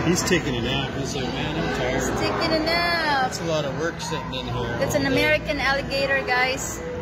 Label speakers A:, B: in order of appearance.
A: He's taking a nap. He's like, man, I'm tired.
B: He's taking a nap.
A: That's a lot of work sitting in here.
B: That's an American alligator, guys.